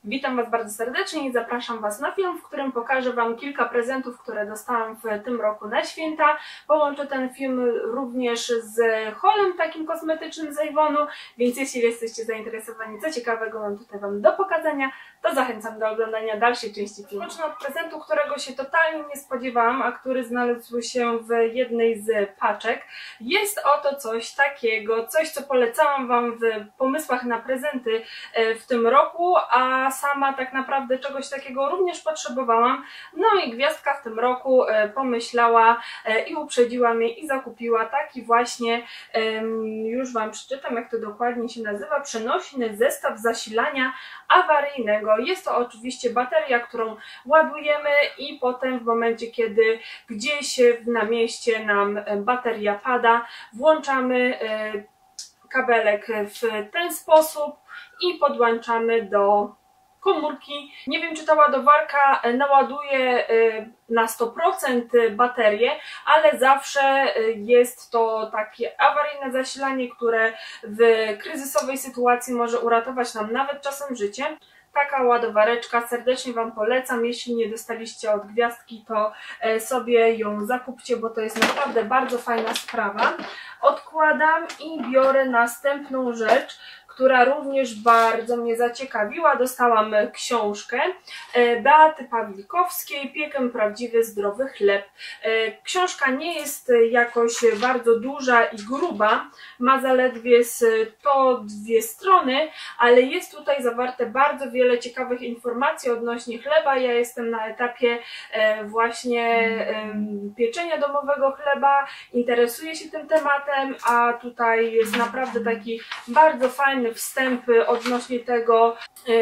Witam Was bardzo serdecznie i zapraszam Was na film, w którym pokażę Wam kilka prezentów, które dostałam w tym roku na święta. Połączę ten film również z haulem takim kosmetycznym z Avonu, więc jeśli jesteście zainteresowani, co ciekawego mam tutaj Wam do pokazania, to zachęcam do oglądania dalszej części filmu. Zacznę od prezentu, którego się totalnie nie spodziewałam, a który znalazł się w jednej z paczek. Jest oto coś takiego, coś co polecałam Wam w pomysłach na prezenty w tym roku, a sama tak naprawdę czegoś takiego również potrzebowałam. No i gwiazdka w tym roku pomyślała i uprzedziła mnie i zakupiła taki właśnie, już Wam przeczytam jak to dokładnie się nazywa, przenośny zestaw zasilania awaryjnego. Jest to oczywiście bateria, którą ładujemy i potem w momencie, kiedy gdzieś na mieście nam bateria pada, włączamy kabelek w ten sposób i podłączamy do komórki. Nie wiem, czy ta ładowarka naładuje na 100% baterię, ale zawsze jest to takie awaryjne zasilanie, które w kryzysowej sytuacji może uratować nam nawet czasem życie. Taka ładowareczka, serdecznie Wam polecam. Jeśli nie dostaliście od gwiazdki, to sobie ją zakupcie, bo to jest naprawdę bardzo fajna sprawa. Odkładam i biorę następną rzecz, która również bardzo mnie zaciekawiła. Dostałam książkę Beaty Pawlikowskiej Piekę prawdziwy zdrowy chleb. Książka nie jest jakoś bardzo duża i gruba, ma zaledwie 102 strony, ale jest tutaj zawarte bardzo wiele ciekawych informacji odnośnie chleba. Ja jestem na etapie właśnie pieczenia domowego chleba, interesuję się tym tematem, a tutaj jest naprawdę taki bardzo fajny wstęp odnośnie tego,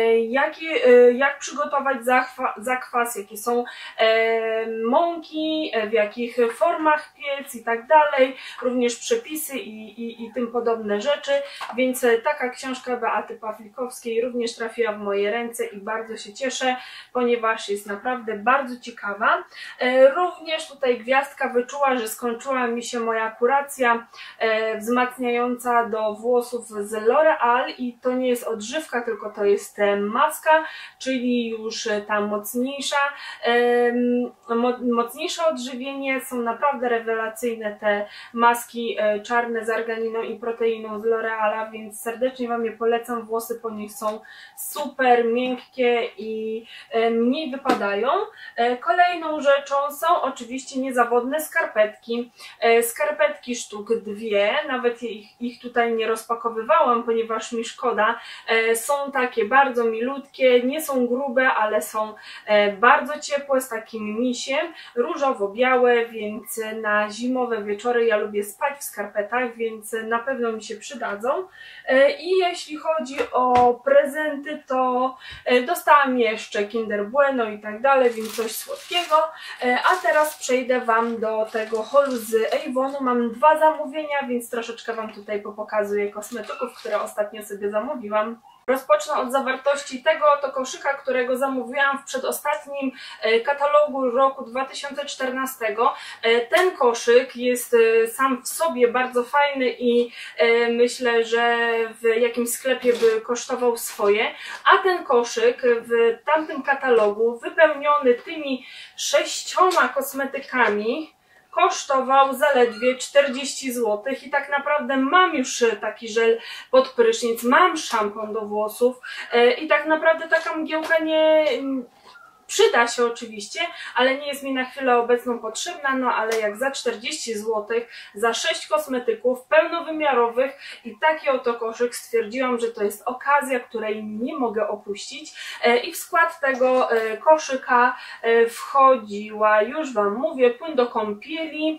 jak przygotować zakwas, jakie są mąki, w jakich formach piec i tak dalej, również przepisy i tym podobne rzeczy, więc taka książka Beaty Pawlikowskiej również trafiła w moje ręce i bardzo się cieszę, ponieważ jest naprawdę bardzo ciekawa. Również tutaj gwiazdka wyczuła, że skończyła mi się moja kuracja wzmacniająca do włosów z L'Oreal i to nie jest odżywka, tylko to jest maska, czyli już ta mocniejsze odżywienie. Są naprawdę rewelacyjne te maski czarne z arganiną i proteiną z L'Oreala, więc serdecznie Wam je polecam. Włosy po nich są super miękkie i mniej wypadają. Kolejną rzeczą są oczywiście niezawodne skarpetki. Skarpetki sztuk 2, nawet ich tutaj nie rozpakowywałam, ponieważ mi szkoda. Są takie bardzo milutkie, nie są grube, ale są bardzo ciepłe, z takim misiem, różowo-białe, więc na zimowe wieczory ja lubię spać w skarpetach, więc na pewno mi się przydadzą. I jeśli chodzi o prezenty, to dostałam jeszcze Kinder Bueno i tak dalej, więc coś słodkiego. A teraz przejdę Wam do tego haulu z Avonu. Mam 2 zamówienia, więc troszeczkę Wam tutaj pokazuję kosmetyków, które ostatnio sobie zamówiłam. Rozpocznę od zawartości tego oto koszyka, którego zamówiłam w przedostatnim katalogu roku 2014. Ten koszyk jest sam w sobie bardzo fajny i myślę, że w jakimś sklepie by kosztował swoje, a ten koszyk w tamtym katalogu wypełniony tymi 6 kosmetykami kosztował zaledwie 40 zł i tak naprawdę mam już taki żel pod prysznic, mam szampon do włosów i tak naprawdę taka mgiełka nie przyda się oczywiście, ale nie jest mi na chwilę obecną potrzebna, no ale jak za 40 zł, za 6 kosmetyków pełnowymiarowych i taki oto koszyk, stwierdziłam, że to jest okazja, której nie mogę opuścić i w skład tego koszyka wchodziła, już Wam mówię, płyn do kąpieli,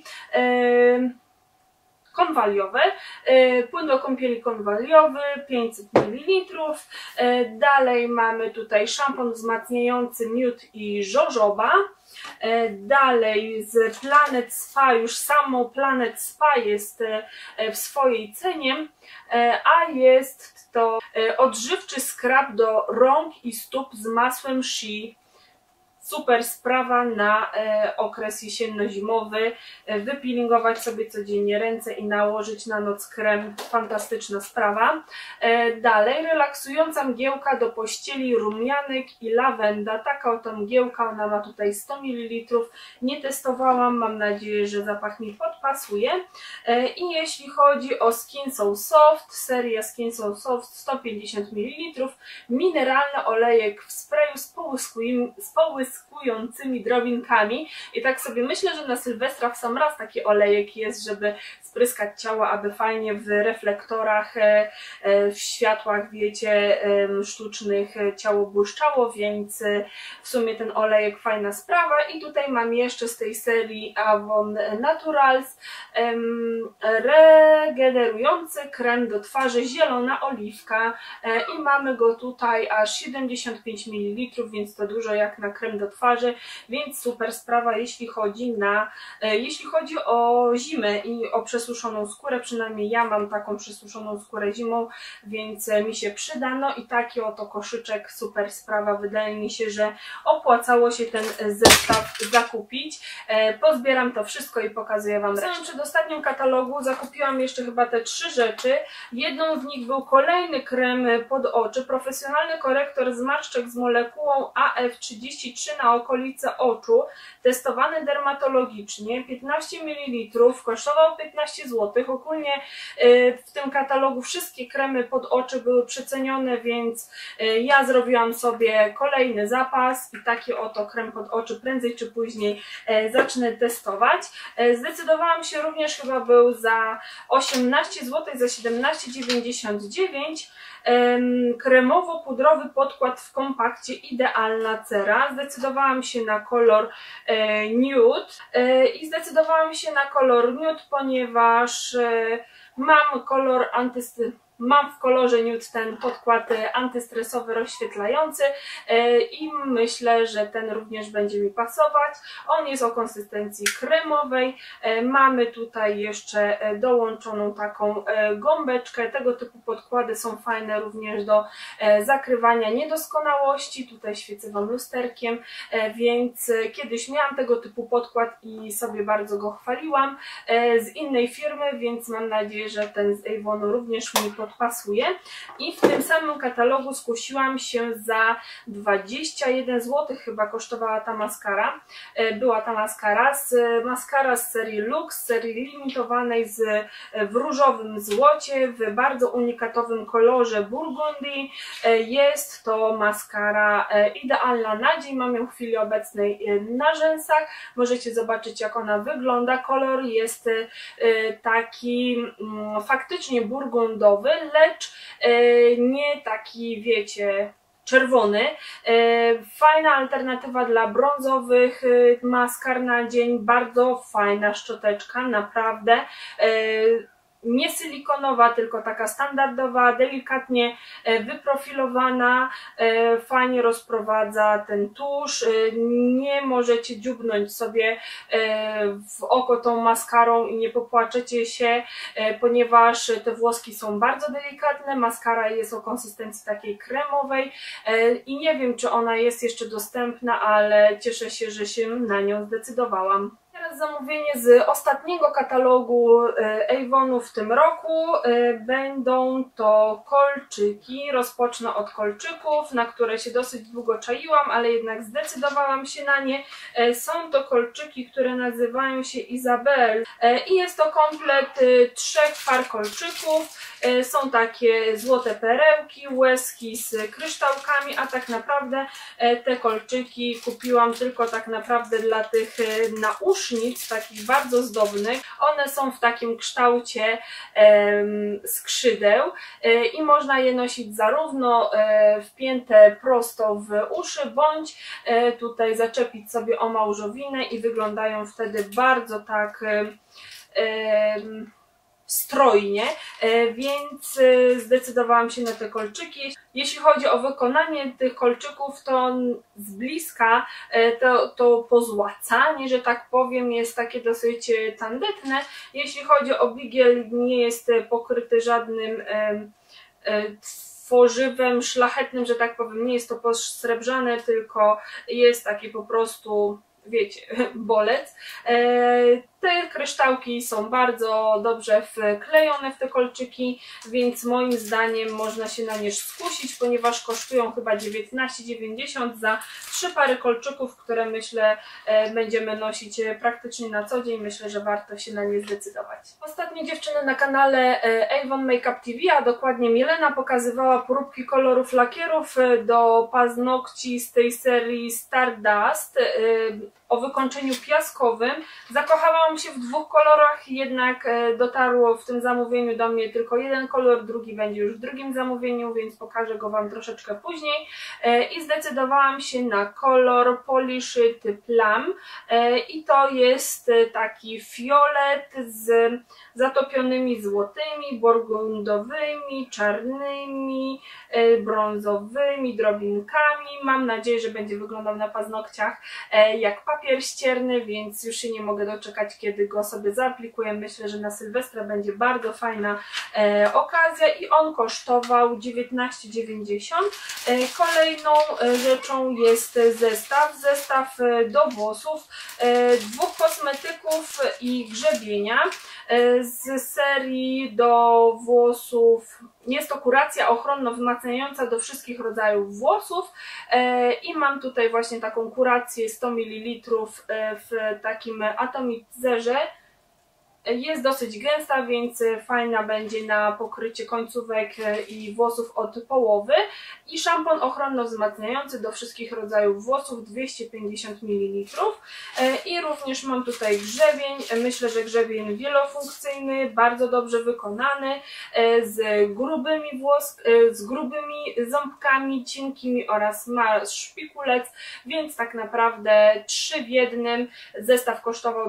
konwaliowy, płyn do kąpieli konwaliowy 500 ml, dalej mamy tutaj szampon wzmacniający miód i żożoba, dalej z Planet Spa, już samo Planet Spa jest w swojej cenie, a jest to odżywczy skrab do rąk i stóp z masłem shea. super sprawa na okres jesienno-zimowy. Wypeelingować sobie codziennie ręce i nałożyć na noc krem. Fantastyczna sprawa. Dalej relaksująca mgiełka do pościeli, rumianek i lawenda. Taka oto mgiełka, ona ma tutaj 100 ml. Nie testowałam, mam nadzieję, że zapach mi podpasuje. I jeśli chodzi o Skin So Soft, seria Skin So Soft 150 ml, mineralny olejek w sprayu z połyskującymi drobinkami. I tak sobie myślę, że na Sylwestra w sam raz taki olejek jest, żeby spryskać ciało, aby fajnie w reflektorach, w światłach, wiecie, sztucznych ciało błyszczało, więc w sumie ten olejek fajna sprawa. I tutaj mam jeszcze z tej serii Avon Naturals regenerujący krem do twarzy, zielona oliwka i mamy go tutaj aż 75 ml, więc to dużo jak na krem do twarzy, więc super sprawa, jeśli chodzi o zimę i o przesuszoną skórę. Przynajmniej ja mam taką przesuszoną skórę zimą, więc mi się przyda. No i taki oto koszyczek, super sprawa. Wydaje mi się, że opłacało się ten zestaw zakupić. Pozbieram to wszystko i pokazuję Wam resztę. W przedostatnim katalogu zakupiłam jeszcze chyba te 3 rzeczy. Jedną z nich był kolejny krem pod oczy, profesjonalny korektor zmarszczek z molekułą AF33 na okolice oczu, testowany dermatologicznie, 15 ml, kosztował 15 zł. Ogólnie w tym katalogu wszystkie kremy pod oczy były przecenione, więc ja zrobiłam sobie kolejny zapas i taki oto krem pod oczy prędzej czy później zacznę testować. Zdecydowałam się również, chyba był za 18 zł, za 17,99. Kremowo-pudrowy podkład w kompakcie Idealna Cera. Zdecydowałam się na kolor nude i zdecydowałam się na kolor nude, ponieważ mam w kolorze nude ten podkład antystresowy, rozświetlający i myślę, że ten również będzie mi pasować. On jest o konsystencji kremowej. Mamy tutaj jeszcze dołączoną taką gąbeczkę. Tego typu podkłady są fajne również do zakrywania niedoskonałości. Tutaj świecę Wam lusterkiem, więc kiedyś miałam tego typu podkład i sobie bardzo go chwaliłam z innej firmy, więc mam nadzieję, że ten z Avonu również mi podpasuje. I w tym samym katalogu skusiłam się za 21 zł, chyba kosztowała ta maskara. Była ta maskara z serii Lux, serii limitowanej w różowym złocie, w bardzo unikatowym kolorze burgundii. Jest to maskara idealna na dzień, mam ją w chwili obecnej na rzęsach. Możecie zobaczyć, jak ona wygląda. Kolor jest taki faktycznie burgundowy, lecz nie taki, wiecie, czerwony. Fajna alternatywa dla brązowych maskar na dzień. Bardzo fajna szczoteczka, naprawdę. Nie silikonowa, tylko taka standardowa, delikatnie wyprofilowana, fajnie rozprowadza ten tusz. Nie możecie dziubnąć sobie w oko tą maskarą i nie popłaczecie się, ponieważ te włoski są bardzo delikatne. Maskara jest o konsystencji takiej kremowej i nie wiem, czy ona jest jeszcze dostępna, ale cieszę się, że się na nią zdecydowałam. Teraz zamówienie z ostatniego katalogu Avonu w tym roku. Będą to kolczyki. Rozpocznę od kolczyków, na które się dosyć długo czaiłam, ale jednak zdecydowałam się na nie. Są to kolczyki, które nazywają się Isabel i jest to komplet 3 par kolczyków. Są takie złote perełki, łezki z kryształkami, a tak naprawdę te kolczyki kupiłam tylko tak naprawdę dla tych nausznic, takich bardzo zdobnych. One są w takim kształcie skrzydeł i można je nosić zarówno wpięte prosto w uszy, bądź tutaj zaczepić sobie o małżowinę i wyglądają wtedy bardzo tak strojnie, więc zdecydowałam się na te kolczyki. Jeśli chodzi o wykonanie tych kolczyków, to z bliska to pozłacanie, że tak powiem, jest takie dosyć tandetne. Jeśli chodzi o bigiel, nie jest pokryty żadnym tworzywem szlachetnym, że tak powiem. Nie jest to posrebrzane, tylko jest taki po prostu, wiecie, bolec. Te kryształki są bardzo dobrze wklejone w te kolczyki, więc moim zdaniem można się na nie skusić, ponieważ kosztują chyba 19,90 za 3 pary kolczyków, które myślę będziemy nosić praktycznie na co dzień. Myślę, że warto się na nie zdecydować. Ostatnio dziewczyny na kanale Avon Makeup TV, a dokładnie Milena, pokazywała próbki kolorów lakierów do paznokci z tej serii Stardust o wykończeniu piaskowym. Zakochałam się w 2 kolorach, jednak dotarło w tym zamówieniu do mnie tylko jeden kolor, drugi będzie już w drugim zamówieniu, więc pokażę go Wam troszeczkę później. I zdecydowałam się na kolor Polished Plum i to jest taki fiolet z zatopionymi złotymi, burgundowymi, czarnymi, brązowymi drobinkami. Mam nadzieję, że będzie wyglądał na paznokciach jak papier ścierny, więc już się nie mogę doczekać, kiedy go sobie zaaplikuję. Myślę, że na Sylwestra będzie bardzo fajna okazja i on kosztował 19,90. Kolejną rzeczą jest zestaw do włosów, 2 kosmetyków i grzebienia z serii do włosów. Jest to kuracja ochronno-wzmacniająca do wszystkich rodzajów włosów i mam tutaj właśnie taką kurację 100 ml w takim atomizerze. Jest dosyć gęsta, więc fajna będzie na pokrycie końcówek i włosów od połowy. I szampon ochronno-wzmacniający do wszystkich rodzajów włosów, 250 ml. I również mam tutaj grzebień. Myślę, że grzebień wielofunkcyjny, bardzo dobrze wykonany, z grubymi ząbkami, cienkimi oraz ma szpikulec, więc tak naprawdę 3 w jednym. Zestaw kosztował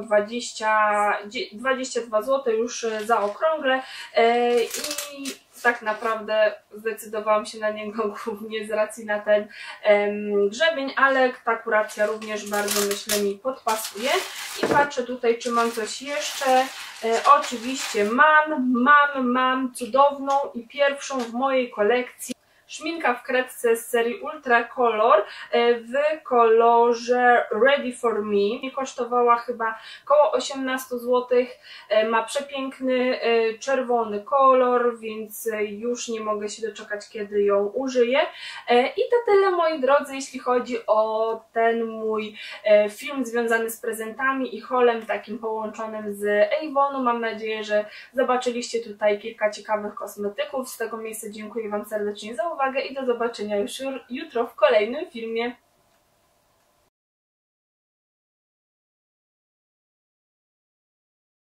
22 zł, już zaokrąglę i tak naprawdę zdecydowałam się na niego głównie z racji na ten grzebień, ale ta kuracja również bardzo, myślę, mi podpasuje. I patrzę tutaj, czy mam coś jeszcze. Oczywiście mam cudowną i pierwszą w mojej kolekcji szminka w kredce z serii Ultra Color w kolorze Ready For Me. Nie kosztowała chyba około 18 zł. Ma przepiękny czerwony kolor, więc już nie mogę się doczekać, kiedy ją użyję. I to tyle, moi drodzy, jeśli chodzi o ten mój film związany z prezentami i haulem takim połączonym z Avonu. Mam nadzieję, że zobaczyliście tutaj kilka ciekawych kosmetyków. Z tego miejsca dziękuję Wam serdecznie za uwagę i do zobaczenia już jutro w kolejnym filmie.